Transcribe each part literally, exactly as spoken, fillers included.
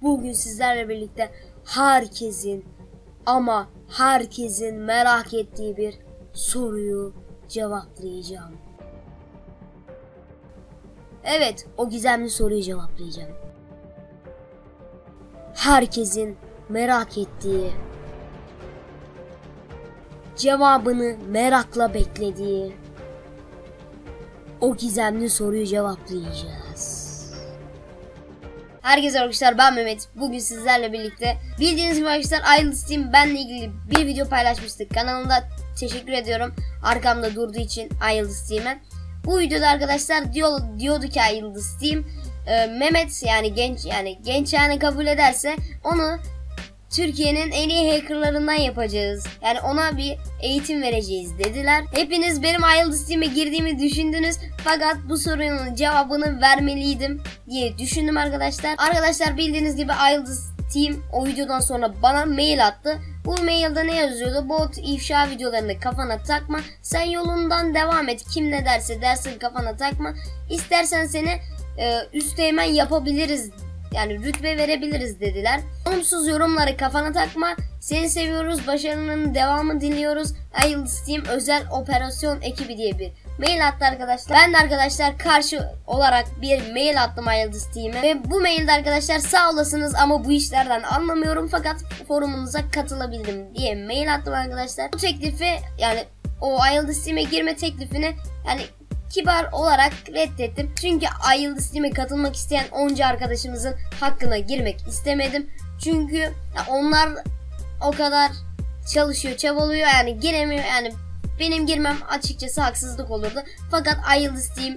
bugün sizlerle birlikte herkesin ama herkesin merak ettiği bir soruyu cevaplayacağım. Evet, o gizemli soruyu cevaplayacağım. Herkesin merak ettiği, cevabını merakla beklediği o gizemli soruyu cevaplayacağız. Herkese arkadaşlar, ben Mehmet. Bugün sizlerle birlikte bildiğiniz gibi arkadaşlar Idle Steam benle ilgili bir video paylaşmıştık kanalımda. Teşekkür ediyorum arkamda durduğu için Idle Steam'e. Bu videoda arkadaşlar diyor, diyordu ki Idle Steam e, Mehmet yani genç yani genç yani kabul ederse onu Türkiye'nin en iyi hackerlarından yapacağız. Yani ona bir eğitim vereceğiz dediler. Hepiniz benim Idle Steam'e girdiğimi düşündünüz. Fakat bu sorunun cevabını vermeliydim diye düşündüm arkadaşlar. Arkadaşlar bildiğiniz gibi Idle Steam o videodan sonra bana mail attı. Bu mailde ne yazıyordu? Bot ifşa videolarını kafana takma. Sen yolundan devam et. Kim ne derse dersin, kafana takma. İstersen seni e, üsteğmen yapabiliriz. Yani rütbe verebiliriz dediler. Olumsuz yorumları kafana takma. Seni seviyoruz. Başarının devamı diliyoruz. Idle Steam özel operasyon ekibi diye bir mail attı arkadaşlar. Ben de arkadaşlar karşı olarak bir mail attım Idle Steam'e. Ve bu mailde arkadaşlar sağ olasınız ama bu işlerden anlamıyorum fakat forumunuza katılabilirim diye mail attım arkadaşlar. Bu teklifi yani o Idle Steam'e girme teklifini yani kibar olarak reddettim. Çünkü Idle Steam'e katılmak isteyen onca arkadaşımızın hakkına girmek istemedim. Çünkü ya onlar o kadar çalışıyor, çabalıyor yani giremiyor yani benim girmem açıkçası haksızlık olurdu. Fakat Idle Steam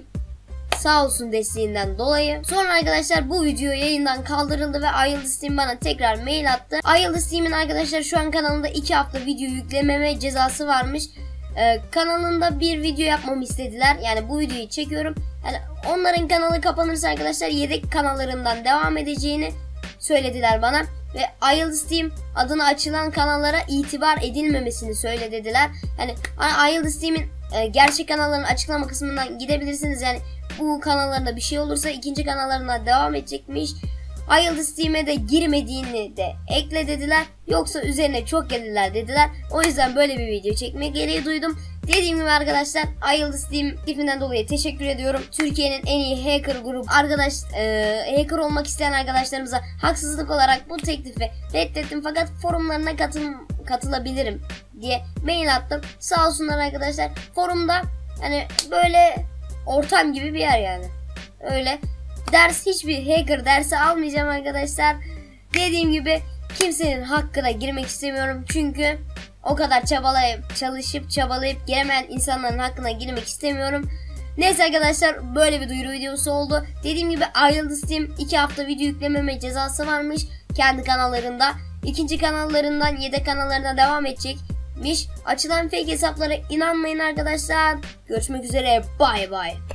sağ olsun desteğinden dolayı. Sonra arkadaşlar bu video yayından kaldırıldı ve Idle Steam bana tekrar mail attı. Idle Steam'in arkadaşlar şu an kanalında iki hafta video yüklememe cezası varmış. Ee, kanalında bir video yapmamı istediler. Yani bu videoyu çekiyorum. Yani onların kanalı kapanırsa arkadaşlar yedek kanallarından devam edeceğini söylediler bana. Ve Idle Steam adına açılan kanallara itibar edilmemesini söylediler. Yani Idle Steam'in e, gerçek kanallarının açıklama kısmından gidebilirsiniz. Yani bu kanallarında bir şey olursa ikinci kanallarına devam edecekmiş. Idle Steam'e de girmediğini de ekle dediler. Yoksa üzerine çok gelirler dediler. O yüzden böyle bir video çekmeye gereği duydum. Dediğim gibi arkadaşlar Idle Steam teklifinden dolayı teşekkür ediyorum. Türkiye'nin en iyi hacker grubu arkadaş e, hacker olmak isteyen arkadaşlarımıza haksızlık olarak bu teklifi reddettim. Fakat forumlarına katıl, katılabilirim diye mail attım. Sağ olsunlar arkadaşlar. Forumda hani böyle ortam gibi bir yer yani. Öyle. Ders hiçbir hacker dersi almayacağım arkadaşlar. Dediğim gibi kimsenin hakkına girmek istemiyorum. Çünkü o kadar çabalayıp çalışıp çabalayıp giremeyen insanların hakkına girmek istemiyorum. Neyse arkadaşlar böyle bir duyuru videosu oldu. Dediğim gibi Idle Steam iki hafta video yüklememe cezası varmış. Kendi kanallarında. İkinci kanallarından yedek kanallarına devam edecekmiş. Açılan fake hesaplara inanmayın arkadaşlar. Görüşmek üzere. Bye bye.